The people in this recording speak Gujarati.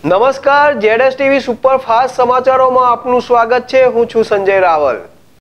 નમસ્કાર, જેડએસ ટીવી સુપરફાસ્ટ સમાચારોમાં આપનું સ્વાગત છે। હું છું સંજય રાવલ।